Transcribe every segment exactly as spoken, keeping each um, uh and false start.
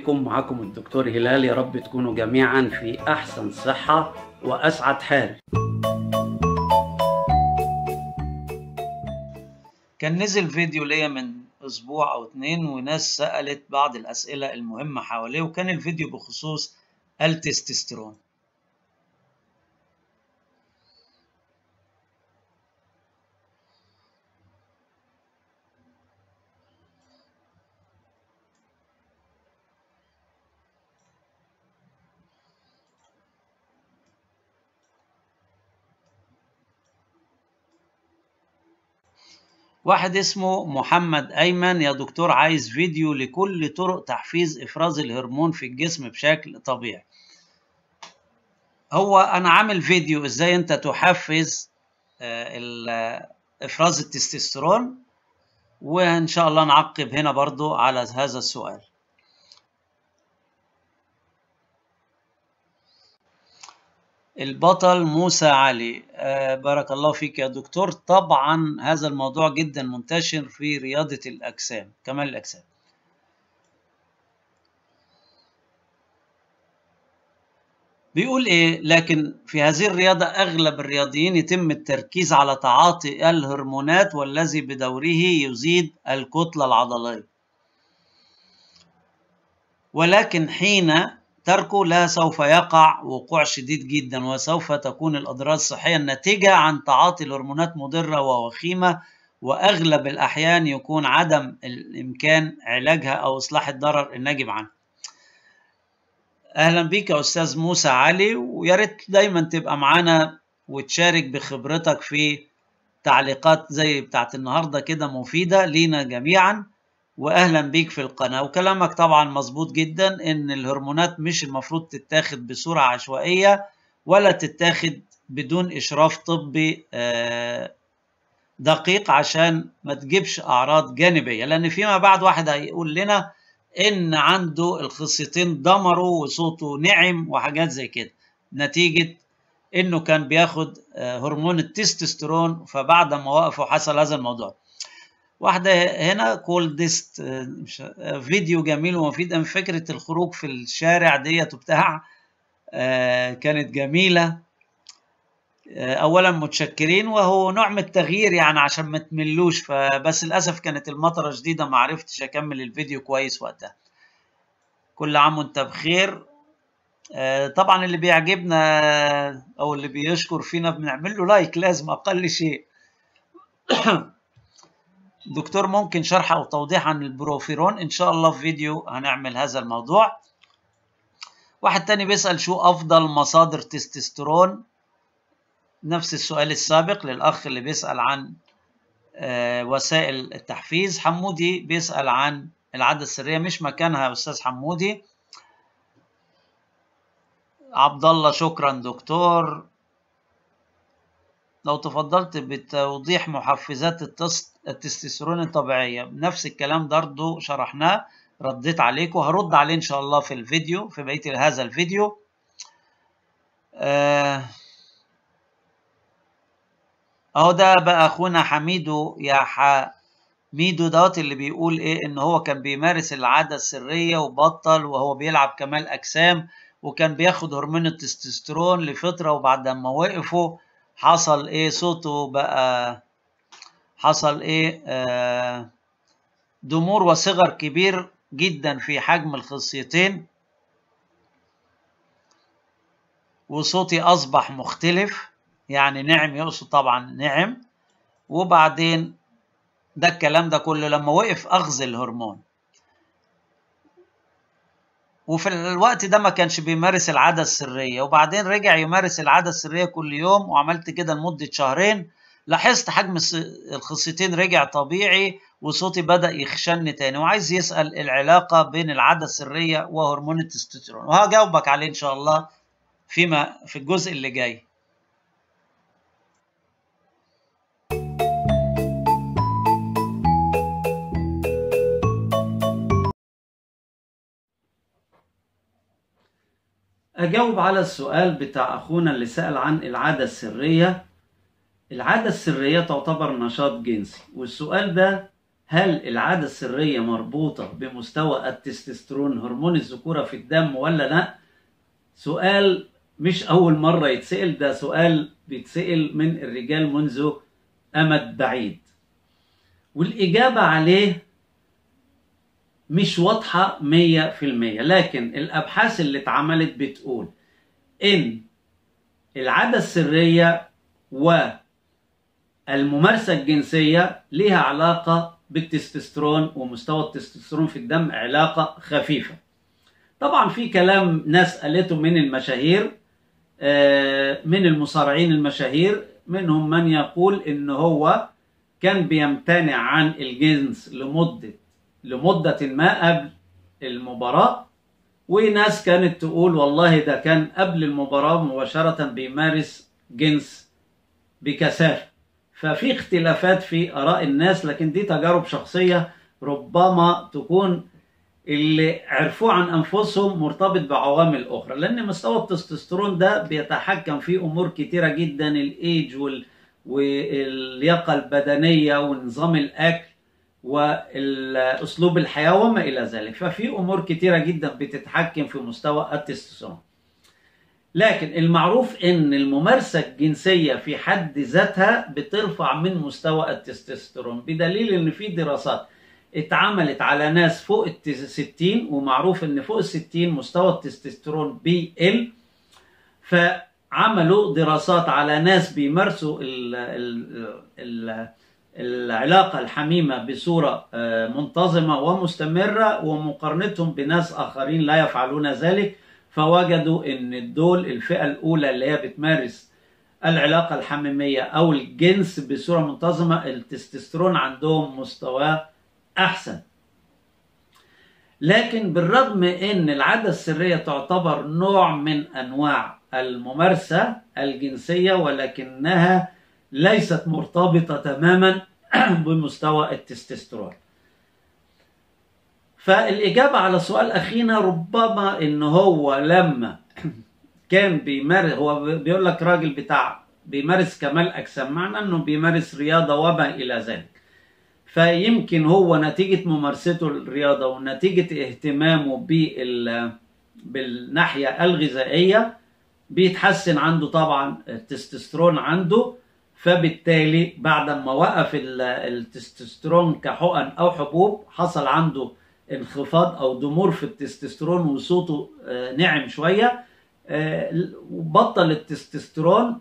عليكم. معكم الدكتور هلال، يا رب تكونوا جميعا في أحسن صحة وأسعد حال. كان نزل فيديو ليا من أسبوع أو اتنين وناس سألت بعض الأسئلة المهمة حواليه، وكان الفيديو بخصوص التستوستيرون. واحد اسمه محمد أيمن: يا دكتور، عايز فيديو لكل طرق تحفيز إفراز الهرمون في الجسم بشكل طبيعي. هو أنا عامل فيديو إزاي أنت تحفز إفراز التستوستيرون، وإن شاء الله نعقب هنا برضو على هذا السؤال. البطل موسى علي: آه بارك الله فيك يا دكتور. طبعا هذا الموضوع جدا منتشر في رياضة الأجسام، كمال الأجسام. بيقول إيه: لكن في هذه الرياضة أغلب الرياضيين يتم التركيز على تعاطي الهرمونات، والذي بدوره يزيد الكتلة العضلية، ولكن حين تركه لا سوف يقع وقوع شديد جدا، وسوف تكون الأضرار الصحية الناتجة عن تعاطي الهرمونات مضرة ووخيمة، وأغلب الأحيان يكون عدم الإمكان علاجها أو إصلاح الضرر الناجم عنها. أهلا بك يا أستاذ موسى علي، ويا ريت دايما تبقى معانا وتشارك بخبرتك في تعليقات زي بتاعت النهاردة كده مفيدة لينا جميعا. واهلا بيك في القناة. وكلامك طبعا مظبوط جدا، ان الهرمونات مش المفروض تتاخد بصورة عشوائية ولا تتاخد بدون اشراف طبي دقيق عشان ما تجيبش اعراض جانبية، لان فيما بعد واحد هيقول لنا ان عنده الخصيتين دمروا وصوته نعم وحاجات زي كده، نتيجة انه كان بياخد هرمون التستوستيرون، فبعد ما وقفوا حصل هذا الموضوع. واحدة هنا كولدست فيديو جميل ومفيد. فكرة الخروج في الشارع ديت وبتاع كانت جميلة. أولا متشكرين، وهو نوع من التغيير يعني عشان ما تملوش، فبس للأسف كانت المطرة شديدة ما عرفتش أكمل الفيديو كويس وقتها. كل عام وأنت بخير. طبعا اللي بيعجبنا أو اللي بيشكر فينا بنعمل له لايك، لازم أقل شيء. دكتور، ممكن شرح أو توضيح عن البروفيرون؟ إن شاء الله في فيديو هنعمل هذا الموضوع. واحد تاني بيسأل: شو أفضل مصادر تستوستيرون؟ نفس السؤال السابق للأخ اللي بيسأل عن آه وسائل التحفيز. حمودي بيسأل عن العادة السرية، مش مكانها يا أستاذ حمودي. عبد الله: شكرا دكتور، لو تفضلت بتوضيح محفزات التستوستيرون الطبيعية. نفس الكلام برضه شرحناه، رديت عليكم، هرد عليه إن شاء الله في الفيديو، في بقية هذا الفيديو. آه أهو ده بقى أخونا حميدو. يا حميدو دوت اللي بيقول إيه، إن هو كان بيمارس العادة السرية وبطل، وهو بيلعب كمال أجسام، وكان بياخد هرمون التستوستيرون لفترة، وبعد ما وقفوا حصل ايه؟ صوته بقى حصل ايه؟ آه ضمور وصغر كبير جدا في حجم الخصيتين، وصوتي اصبح مختلف. يعني نعم، يقصد طبعا نعم. وبعدين ده الكلام ده كله لما وقف اخذ الهرمون، وفي الوقت ده ما كانش بيمارس العادة السرية، وبعدين رجع يمارس العادة السرية كل يوم، وعملت كده لمدة شهرين. لاحظت حجم الخصيتين رجع طبيعي، وصوتي بدأ يخشن تاني. وعايز يسأل العلاقة بين العادة السرية وهرمون التستوستيرون، وهجاوبك عليه إن شاء الله فيما في الجزء اللي جاي. أجاوب على السؤال بتاع أخونا اللي سأل عن العادة السرية. العادة السرية تعتبر نشاط جنسي، والسؤال ده هل العادة السرية مربوطة بمستوى التستوستيرون هرمون الذكورة في الدم ولا لا؟ سؤال مش أول مرة يتسأل، ده سؤال بيتسأل من الرجال منذ أمد بعيد، والإجابة عليه مش واضحة مية في المية. لكن الأبحاث اللي اتعملت بتقول إن العادة السرية والممارسة الجنسية ليها علاقة بالتستوستيرون، ومستوى التستوستيرون في الدم علاقة خفيفة. طبعا في كلام ناس قالته من المشاهير، من المصارعين المشاهير، منهم من يقول إن هو كان بيمتنع عن الجنس لمدة لمدة ما قبل المباراة، وناس كانت تقول والله ده كان قبل المباراة مباشرة بيمارس جنس بكثافة. ففي اختلافات في آراء الناس، لكن دي تجارب شخصية ربما تكون اللي عرفوه عن أنفسهم مرتبط بعوامل أخرى، لأن مستوى التستوستيرون ده بيتحكم في أمور كتيرة جدا، الإيج واللياقة البدنية ونظام الأكل والأسلوب الحياة وما إلى ذلك. ففي أمور كتيرة جدا بتتحكم في مستوى التستوستيرون. لكن المعروف ان الممارسة الجنسية في حد ذاتها بترفع من مستوى التستوستيرون، بدليل ان في دراسات اتعملت على ناس فوق الستين، ومعروف ان فوق الستين مستوى التستوستيرون بيقل، فعملوا دراسات على ناس بيمارسوا ال ال ال العلاقة الحميمة بصورة منتظمة ومستمرة، ومقارنتهم بناس آخرين لا يفعلون ذلك، فوجدوا ان دول الفئة الاولى اللي هي بتمارس العلاقة الحميمية او الجنس بصورة منتظمة التستوستيرون عندهم مستواه احسن. لكن بالرغم ان العادة السرية تعتبر نوع من انواع الممارسة الجنسية، ولكنها ليست مرتبطة تماما بمستوى التستوستيرون. فالإجابة على سؤال أخينا ربما إن هو لما كان بيمارس، هو بيقول لك راجل بتاع بيمارس كمال أجسام، معنى إنه بيمارس رياضة وما إلى ذلك، فيمكن هو نتيجة ممارسته الرياضة ونتيجة اهتمامه بال بالناحية الغذائية بيتحسن عنده طبعا التستوستيرون عنده، فبالتالي بعد ما وقف التستوستيرون كحقن أو حبوب حصل عنده انخفاض او ضمور في التستوستيرون وصوته نعم شويه، وبطل التستوستيرون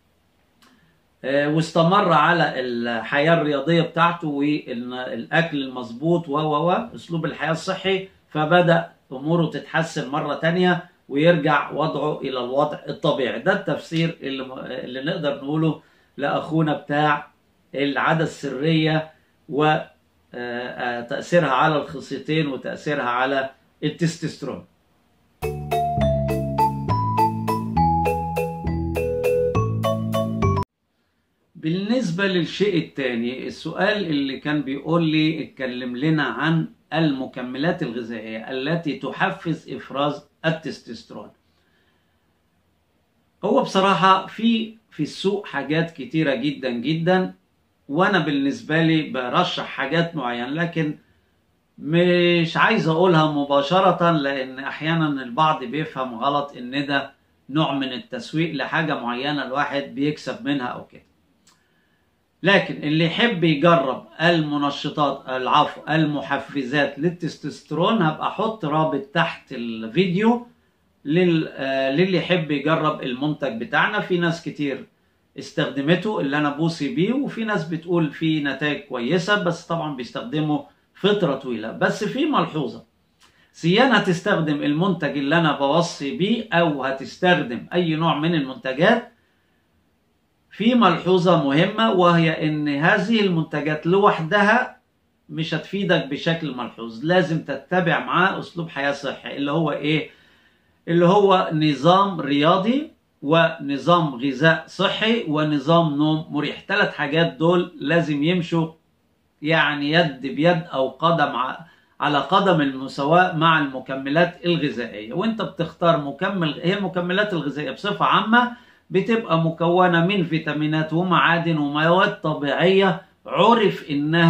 واستمر على الحياه الرياضيه بتاعته والاكل المظبوط و و اسلوب الحياه الصحي، فبدا اموره تتحسن مره تانية ويرجع وضعه الى الوضع الطبيعي. ده التفسير اللي, اللي نقدر نقوله لاخونا بتاع العادة السريه و تأثيرها على الخصيتين وتأثيرها على التستوستيرون. بالنسبة للشيء الثاني، السؤال اللي كان بيقول لي اتكلم لنا عن المكملات الغذائية التي تحفز إفراز التستوستيرون. هو بصراحة في في السوق حاجات كتيرة جدا جدا، وانا بالنسبه لي برشح حاجات معينه، لكن مش عايز اقولها مباشره لان احيانا البعض بيفهم غلط ان ده نوع من التسويق لحاجه معينه الواحد بيكسب منها او كده. لكن اللي يحب يجرب المنشطات العفو المحفزات للتستوستيرون هبقى احط رابط تحت الفيديو للي يحب يجرب المنتج بتاعنا. في ناس كتير استخدمته اللي انا بوصي بيه، وفي ناس بتقول في نتائج كويسة، بس طبعا بيستخدموا فترة طويلة. بس في ملحوظة، سيان هتستخدم المنتج اللي انا بوصي بيه او هتستخدم اي نوع من المنتجات، في ملحوظة مهمة، وهي ان هذه المنتجات لوحدها مش هتفيدك بشكل ملحوظ، لازم تتبع معاه اسلوب حياة صحي اللي هو ايه؟ اللي هو نظام رياضي ونظام غذاء صحي ونظام نوم مريح. ثلاث حاجات دول لازم يمشوا يعني يد بيد او قدم على قدم المساواة مع المكملات الغذائية. وانت بتختار مكمل، هي المكملات الغذائية بصفة عامة بتبقى مكونة من فيتامينات ومعادن ومواد طبيعية عرف انها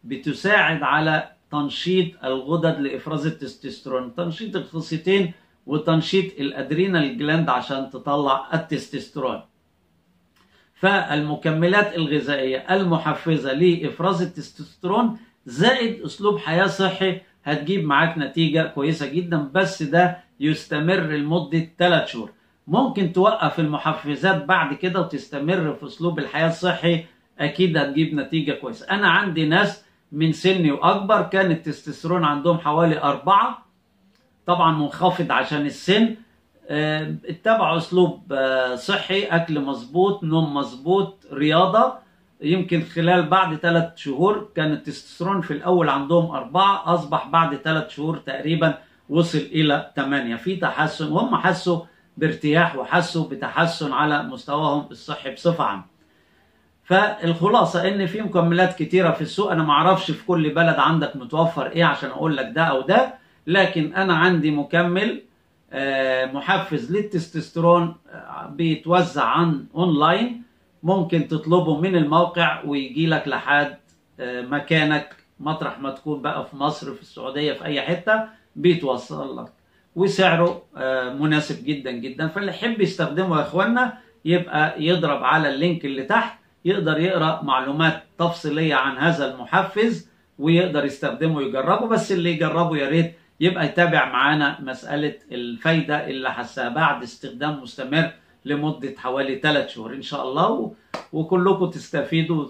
بتساعد على تنشيط الغدد لإفراز التستوستيرون، تنشيط الخصيتين وتنشيط الأدرينال جلاند عشان تطلع التستوستيرون. فالمكملات الغذائية المحفزة لإفراز التستوستيرون زائد أسلوب حياة صحي هتجيب معاك نتيجة كويسة جدا، بس ده يستمر لمدة ثلاث شهور. ممكن توقف المحفزات بعد كده وتستمر في أسلوب الحياة الصحي، أكيد هتجيب نتيجة كويسة. أنا عندي ناس من سني وأكبر كان التستوستيرون عندهم حوالي أربعة، طبعا منخفض عشان السن، اتبعوا أسلوب صحي، أكل مظبوط، نوم مظبوط، رياضة. يمكن خلال بعد ثلاث شهور كان التستوستيرون في الأول عندهم أربعة، أصبح بعد ثلاث شهور تقريبا وصل إلى ثمانية، في تحسن، وهم حسوا بارتياح وحسوا بتحسن على مستواهم الصحي بصفة عامة. فالخلاصة إن في مكملات كتيرة في السوق، أنا معرفش في كل بلد عندك متوفر إيه عشان أقول لك ده أو ده، لكن أنا عندي مكمل محفز للتستوستيرون بيتوزع عن أونلاين، ممكن تطلبه من الموقع ويجي لك لحد مكانك مطرح ما تكون بقى، في مصر، في السعودية، في أي حتة بيتوصل لك، وسعره مناسب جدا جدا. فاللي يحب يستخدمه يا إخوانا يبقى يضرب على اللينك اللي تحت، يقدر يقرأ معلومات تفصيلية عن هذا المحفز ويقدر يستخدمه ويجربه. بس اللي يجربه يا ريت يبقى يتابع معانا مسألة الفايدة اللي حسها بعد استخدام مستمر لمدة حوالي ثلاث شهور إن شاء الله، وكلكم تستفيدوا.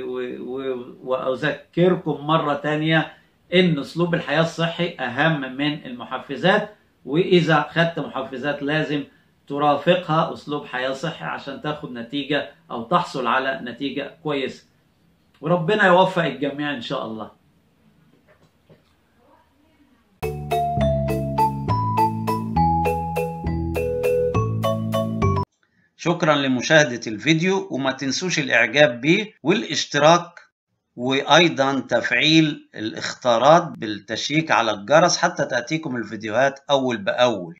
وأذكركم مرة تانية إن أسلوب الحياة الصحي أهم من المحفزات، وإذا خدت محفزات لازم ترافقها أسلوب حياة صحي عشان تاخد نتيجة أو تحصل على نتيجة كويسة، وربنا يوفق الجميع إن شاء الله. شكرا لمشاهدة الفيديو، وما تنسوش الإعجاب به والاشتراك، وأيضا تفعيل الاختارات بالتشيك على الجرس حتى تأتيكم الفيديوهات أول بأول.